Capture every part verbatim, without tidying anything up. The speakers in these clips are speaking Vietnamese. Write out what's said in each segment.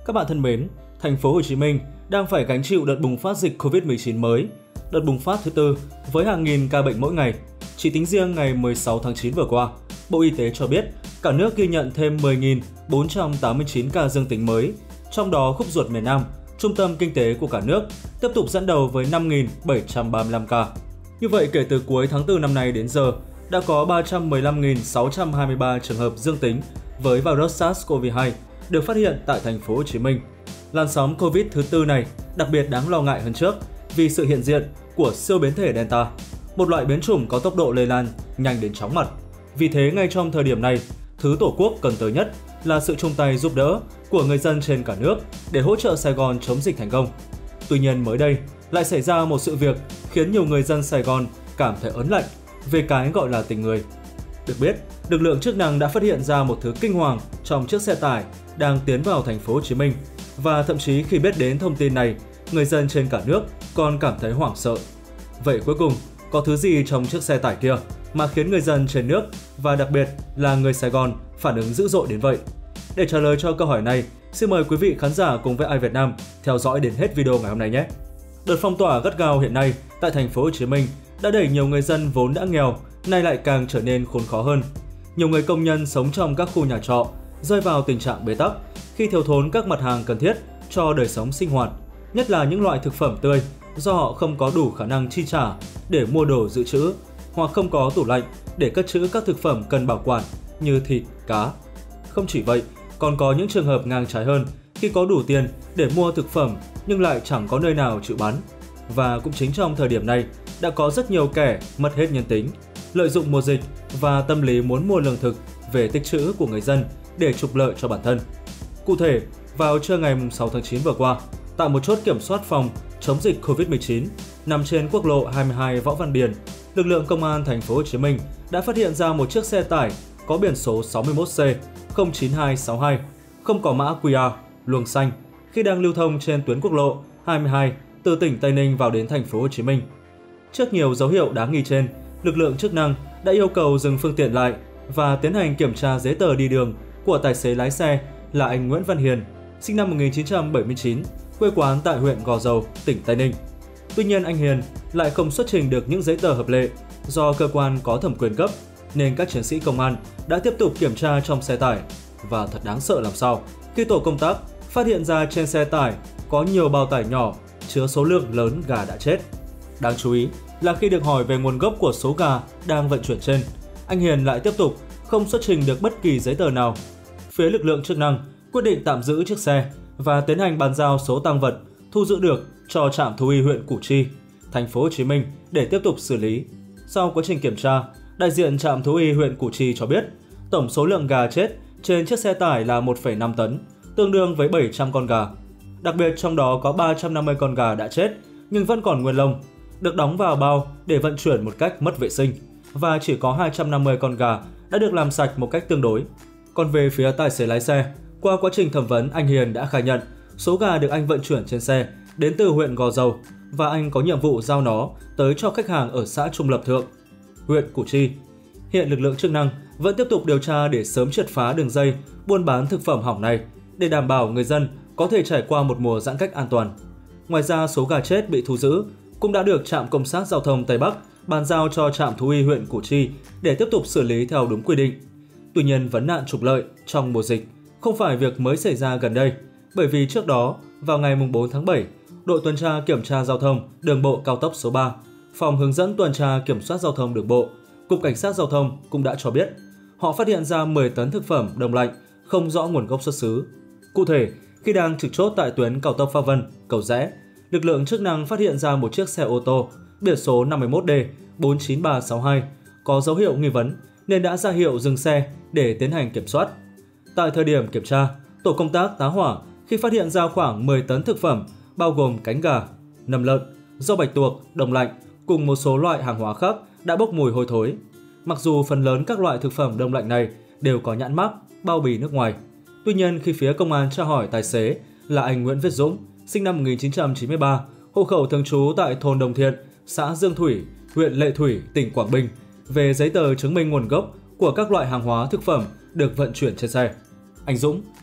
Các bạn thân mến, thành phố Hồ Chí Minh đang phải gánh chịu đợt bùng phát dịch Covid mười chín mới, đợt bùng phát thứ tư với hàng nghìn ca bệnh mỗi ngày. Chỉ tính riêng ngày mười sáu tháng chín vừa qua, Bộ Y tế cho biết cả nước ghi nhận thêm mười nghìn bốn trăm tám mươi chín ca dương tính mới, trong đó khúc ruột miền Nam, trung tâm kinh tế của cả nước, tiếp tục dẫn đầu với năm nghìn bảy trăm ba mươi lăm ca. Như vậy, kể từ cuối tháng tư năm nay đến giờ, đã có ba trăm mười lăm nghìn sáu trăm hai mươi ba trường hợp dương tính với virus SARS-xê o vê hai được phát hiện tại thành phố Hồ Chí Minh. Làn sóng Covid thứ tư này đặc biệt đáng lo ngại hơn trước vì sự hiện diện của siêu biến thể Delta, một loại biến chủng có tốc độ lây lan nhanh đến chóng mặt. Vì thế, ngay trong thời điểm này, thứ Tổ quốc cần tới nhất là sự chung tay giúp đỡ của người dân trên cả nước để hỗ trợ Sài Gòn chống dịch thành công. Tuy nhiên, mới đây lại xảy ra một sự việc khiến nhiều người dân Sài Gòn cảm thấy ớn lạnh về cái gọi là tình người. Được biết, lực lượng chức năng đã phát hiện ra một thứ kinh hoàng trong chiếc xe tải đang tiến vào thành phố Hồ Chí Minh, và thậm chí khi biết đến thông tin này, người dân trên cả nước còn cảm thấy hoảng sợ. Vậy cuối cùng, có thứ gì trong chiếc xe tải kia mà khiến người dân trên nước và đặc biệt là người Sài Gòn phản ứng dữ dội đến vậy? Để trả lời cho câu hỏi này, xin mời quý vị khán giả cùng với iVietnam theo dõi đến hết video ngày hôm nay nhé. Đợt phong tỏa gắt gao hiện nay tại thành phố Hồ Chí Minh đã đẩy nhiều người dân vốn đã nghèo nay lại càng trở nên khốn khó hơn. Nhiều người công nhân sống trong các khu nhà trọ rơi vào tình trạng bế tắc khi thiếu thốn các mặt hàng cần thiết cho đời sống sinh hoạt, nhất là những loại thực phẩm tươi do họ không có đủ khả năng chi trả để mua đồ dự trữ, hoặc không có tủ lạnh để cất trữ các thực phẩm cần bảo quản như thịt, cá. Không chỉ vậy, còn có những trường hợp ngang trái hơn khi có đủ tiền để mua thực phẩm nhưng lại chẳng có nơi nào chịu bán. Và cũng chính trong thời điểm này, đã có rất nhiều kẻ mất hết nhân tính, lợi dụng mùa dịch và tâm lý muốn mua lương thực về tích trữ của người dân để trục lợi cho bản thân. Cụ thể, vào trưa ngày sáu tháng chín vừa qua, tại một chốt kiểm soát phòng chống dịch Covid mười chín nằm trên quốc lộ hai mươi hai Võ Văn Điền, lực lượng công an thành phố Hồ Chí Minh đã phát hiện ra một chiếc xe tải có biển số sáu mươi mốt C không chín hai sáu hai, không có mã quy rờ, luồng xanh khi đang lưu thông trên tuyến quốc lộ hai mươi hai từ tỉnh Tây Ninh vào đến thành phố Hồ Chí Minh. Trước nhiều dấu hiệu đáng nghi trên, lực lượng chức năng đã yêu cầu dừng phương tiện lại và tiến hành kiểm tra giấy tờ đi đường của tài xế lái xe là anh Nguyễn Văn Hiền, sinh năm một nghìn chín trăm bảy mươi chín, quê quán tại huyện Gò Dầu, tỉnh Tây Ninh. Tuy nhiên, anh Hiền lại không xuất trình được những giấy tờ hợp lệ do cơ quan có thẩm quyền cấp, nên các chiến sĩ công an đã tiếp tục kiểm tra trong xe tải. Và thật đáng sợ làm sao khi tổ công tác phát hiện ra trên xe tải có nhiều bao tải nhỏ chứa số lượng lớn gà đã chết. Đáng chú ý là khi được hỏi về nguồn gốc của số gà đang vận chuyển trên, anh Hiền lại tiếp tục không xuất trình được bất kỳ giấy tờ nào. Phía lực lượng chức năng quyết định tạm giữ chiếc xe và tiến hành bàn giao số tang vật thu giữ được cho trạm thú y huyện Củ Chi, thành phố Hồ Chí Minh để tiếp tục xử lý. Sau quá trình kiểm tra, đại diện trạm thú y huyện Củ Chi cho biết tổng số lượng gà chết trên chiếc xe tải là một phẩy năm tấn, tương đương với bảy trăm con gà. Đặc biệt trong đó có ba trăm năm mươi con gà đã chết nhưng vẫn còn nguyên lông, được đóng vào bao để vận chuyển một cách mất vệ sinh, và chỉ có hai trăm năm mươi con gà đã được làm sạch một cách tương đối. Còn về phía tài xế lái xe, qua quá trình thẩm vấn, anh Hiền đã khai nhận số gà được anh vận chuyển trên xe đến từ huyện Gò Dầu và anh có nhiệm vụ giao nó tới cho khách hàng ở xã Trung Lập Thượng, huyện Củ Chi. Hiện lực lượng chức năng vẫn tiếp tục điều tra để sớm triệt phá đường dây buôn bán thực phẩm hỏng này để đảm bảo người dân có thể trải qua một mùa giãn cách an toàn. Ngoài ra, số gà chết bị thu giữ cũng đã được trạm Cảnh sát giao thông Tây Bắc bàn giao cho trạm thú y huyện Củ Chi để tiếp tục xử lý theo đúng quy định. Tuy nhiên, vấn nạn trục lợi trong mùa dịch không phải việc mới xảy ra gần đây, bởi vì trước đó, vào ngày bốn tháng bảy, đội tuần tra kiểm tra giao thông đường bộ cao tốc số ba, phòng hướng dẫn tuần tra kiểm soát giao thông đường bộ, Cục Cảnh sát Giao thông cũng đã cho biết họ phát hiện ra mười tấn thực phẩm đông lạnh không rõ nguồn gốc xuất xứ. Cụ thể, khi đang trực chốt tại tuyến cao tốc Pháp Vân - Cầu Giẽ, lực lượng chức năng phát hiện ra một chiếc xe ô tô biển số năm mươi mốt D bốn chín ba sáu hai có dấu hiệu nghi vấn nên đã ra hiệu dừng xe để tiến hành kiểm soát. Tại thời điểm kiểm tra, tổ công tác tá hỏa khi phát hiện ra khoảng mười tấn thực phẩm bao gồm cánh gà, nầm lợn, rau bạch tuộc, đông lạnh cùng một số loại hàng hóa khác đã bốc mùi hôi thối. Mặc dù phần lớn các loại thực phẩm đông lạnh này đều có nhãn mác, bao bì nước ngoài. Tuy nhiên, khi phía công an tra hỏi tài xế là anh Nguyễn Viết Dũng, sinh năm một nghìn chín trăm chín mươi ba, hộ khẩu thường trú tại thôn Đồng Thiện, xã Dương Thủy, huyện Lệ Thủy, tỉnh Quảng Bình, về giấy tờ chứng minh nguồn gốc của các loại hàng hóa thực phẩm được vận chuyển trên xe, anh Dũng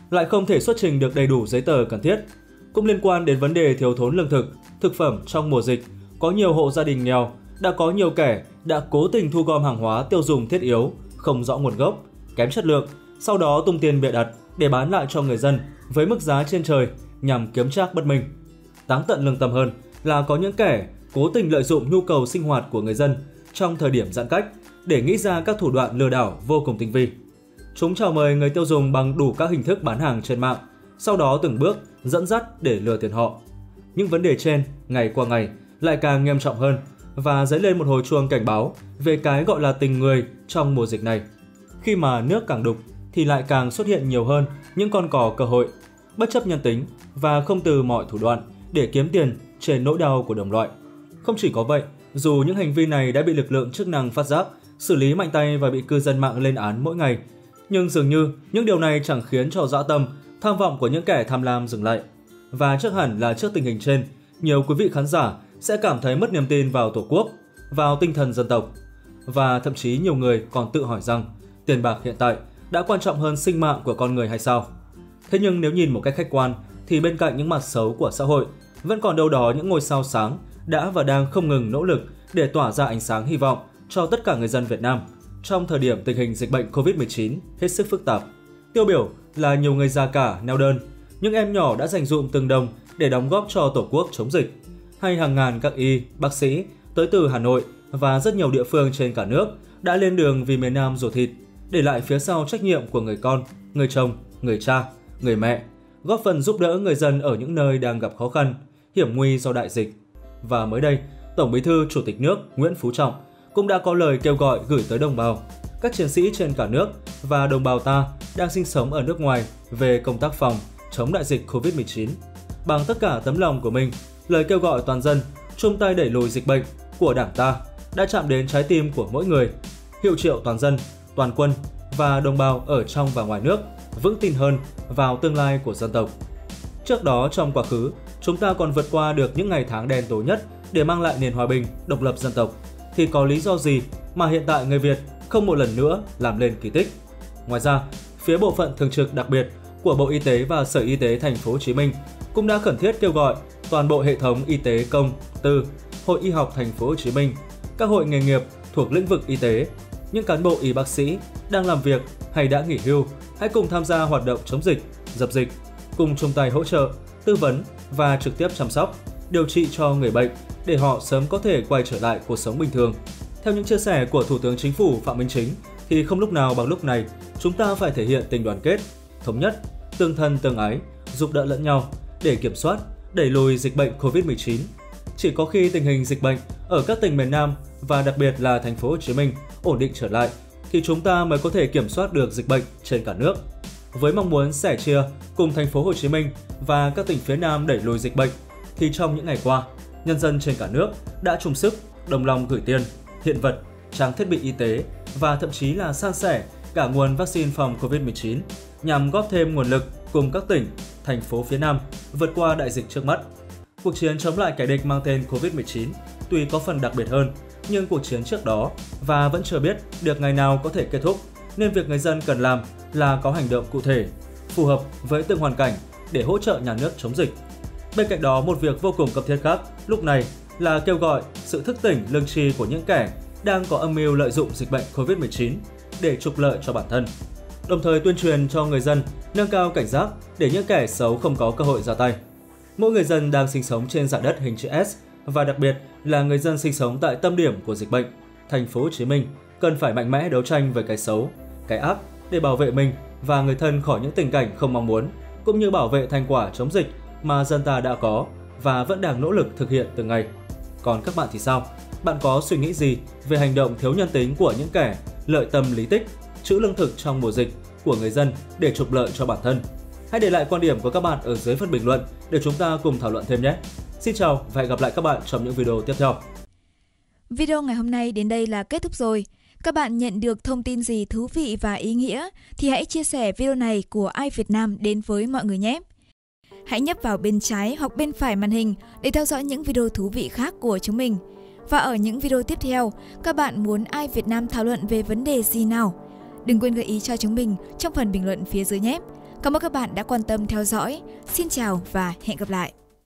lại không thể xuất trình được đầy đủ giấy tờ cần thiết. Cũng liên quan đến vấn đề thiếu thốn lương thực, thực phẩm trong mùa dịch, có nhiều hộ gia đình nghèo, đã có nhiều kẻ đã cố tình thu gom hàng hóa tiêu dùng thiết yếu, không rõ nguồn gốc, kém chất lượng, sau đó tung tiền bịa đặt để bán lại cho người dân với mức giá trên trời nhằm kiếm trác bất minh. Táng tận lương tâm hơn là có những kẻ cố tình lợi dụng nhu cầu sinh hoạt của người dân trong thời điểm giãn cách để nghĩ ra các thủ đoạn lừa đảo vô cùng tinh vi. Chúng chào mời người tiêu dùng bằng đủ các hình thức bán hàng trên mạng, sau đó từng bước dẫn dắt để lừa tiền họ. Những vấn đề trên ngày qua ngày lại càng nghiêm trọng hơn và dấy lên một hồi chuông cảnh báo về cái gọi là tình người trong mùa dịch này. Khi mà nước càng đục thì lại càng xuất hiện nhiều hơn những con cò cơ hội, bất chấp nhân tính và không từ mọi thủ đoạn để kiếm tiền trên nỗi đau của đồng loại. Không chỉ có vậy, dù những hành vi này đã bị lực lượng chức năng phát giác, xử lý mạnh tay và bị cư dân mạng lên án mỗi ngày, nhưng dường như những điều này chẳng khiến cho dã tâm, tham vọng của những kẻ tham lam dừng lại. Và chắc hẳn là trước tình hình trên, nhiều quý vị khán giả sẽ cảm thấy mất niềm tin vào Tổ quốc, vào tinh thần dân tộc. Và thậm chí nhiều người còn tự hỏi rằng tiền bạc hiện tại đã quan trọng hơn sinh mạng của con người hay sao? Thế nhưng nếu nhìn một cách khách quan thì bên cạnh những mặt xấu của xã hội, vẫn còn đâu đó những ngôi sao sáng đã và đang không ngừng nỗ lực để tỏa ra ánh sáng hy vọng cho tất cả người dân Việt Nam trong thời điểm tình hình dịch bệnh covid mười chín hết sức phức tạp. Tiêu biểu là nhiều người già cả neo đơn, những em nhỏ đã dành dụm từng đồng để đóng góp cho Tổ quốc chống dịch, hay hàng ngàn các y, bác sĩ tới từ Hà Nội và rất nhiều địa phương trên cả nước đã lên đường vì miền Nam ruột thịt, để lại phía sau trách nhiệm của người con, người chồng, người cha, người mẹ, góp phần giúp đỡ người dân ở những nơi đang gặp khó khăn, hiểm nguy do đại dịch. Và mới đây, Tổng Bí thư Chủ tịch nước Nguyễn Phú Trọng cũng đã có lời kêu gọi gửi tới đồng bào, các chiến sĩ trên cả nước và đồng bào ta đang sinh sống ở nước ngoài về công tác phòng chống đại dịch covid mười chín. Bằng tất cả tấm lòng của mình, lời kêu gọi toàn dân chung tay đẩy lùi dịch bệnh của Đảng ta đã chạm đến trái tim của mỗi người, hiệu triệu toàn dân, toàn quân và đồng bào ở trong và ngoài nước vững tin hơn vào tương lai của dân tộc. Trước đó trong quá khứ, chúng ta còn vượt qua được những ngày tháng đen tối nhất để mang lại nền hòa bình, độc lập dân tộc, thì có lý do gì mà hiện tại người Việt không một lần nữa làm lên kỳ tích? Ngoài ra, phía bộ phận thường trực đặc biệt của Bộ Y tế và Sở Y tế Thành phố Hồ Chí Minh cũng đã khẩn thiết kêu gọi toàn bộ hệ thống y tế công, tư, Hội Y học Thành phố Hồ Chí Minh, các hội nghề nghiệp thuộc lĩnh vực y tế, những cán bộ y bác sĩ đang làm việc hay đã nghỉ hưu hãy cùng tham gia hoạt động chống dịch, dập dịch, cùng chung tay hỗ trợ, tư vấn và trực tiếp chăm sóc, điều trị cho người bệnh để họ sớm có thể quay trở lại cuộc sống bình thường. Theo những chia sẻ của Thủ tướng Chính phủ Phạm Minh Chính, thì không lúc nào bằng lúc này chúng ta phải thể hiện tình đoàn kết, thống nhất, tương thân tương ái, giúp đỡ lẫn nhau để kiểm soát, đẩy lùi dịch bệnh covid mười chín. Chỉ có khi tình hình dịch bệnh ở các tỉnh miền Nam và đặc biệt là Thành phố Hồ Chí Minh ổn định trở lại thì chúng ta mới có thể kiểm soát được dịch bệnh trên cả nước. Với mong muốn sẻ chia cùng Thành phố Hồ Chí Minh và các tỉnh phía Nam đẩy lùi dịch bệnh, thì trong những ngày qua, nhân dân trên cả nước đã chung sức, đồng lòng gửi tiền, hiện vật, trang thiết bị y tế và thậm chí là san sẻ cả nguồn vaccine phòng covid mười chín nhằm góp thêm nguồn lực cùng các tỉnh, thành phố phía Nam vượt qua đại dịch trước mắt. Cuộc chiến chống lại kẻ địch mang tên covid mười chín tuy có phần đặc biệt hơn, nhưng cuộc chiến trước đó và vẫn chưa biết được ngày nào có thể kết thúc, nên việc người dân cần làm là có hành động cụ thể, phù hợp với từng hoàn cảnh để hỗ trợ nhà nước chống dịch. Bên cạnh đó, một việc vô cùng cấp thiết khác lúc này là kêu gọi sự thức tỉnh lương tri của những kẻ đang có âm mưu lợi dụng dịch bệnh covid mười chín để trục lợi cho bản thân. Đồng thời tuyên truyền cho người dân nâng cao cảnh giác để những kẻ xấu không có cơ hội ra tay. Mỗi người dân đang sinh sống trên dải đất hình chữ S và đặc biệt là người dân sinh sống tại tâm điểm của dịch bệnh, Thành phố Hồ Chí Minh cần phải mạnh mẽ đấu tranh với cái xấu, cái ác để bảo vệ mình và người thân khỏi những tình cảnh không mong muốn, cũng như bảo vệ thành quả chống dịch mà dân ta đã có và vẫn đang nỗ lực thực hiện từng ngày. Còn các bạn thì sao? Bạn có suy nghĩ gì về hành động thiếu nhân tính của những kẻ lợi tâm lý tích, trữ lương thực trong mùa dịch của người dân để trục lợi cho bản thân? Hãy để lại quan điểm của các bạn ở dưới phần bình luận để chúng ta cùng thảo luận thêm nhé! Xin chào và hẹn gặp lại các bạn trong những video tiếp theo. Video ngày hôm nay đến đây là kết thúc rồi. Các bạn nhận được thông tin gì thú vị và ý nghĩa thì hãy chia sẻ video này của i Việt Nam đến với mọi người nhé! Hãy nhấp vào bên trái hoặc bên phải màn hình để theo dõi những video thú vị khác của chúng mình. Và ở những video tiếp theo, các bạn muốn i Việt Nam thảo luận về vấn đề gì nào? Đừng quên gợi ý cho chúng mình trong phần bình luận phía dưới nhé! Cảm ơn các bạn đã quan tâm theo dõi. Xin chào và hẹn gặp lại!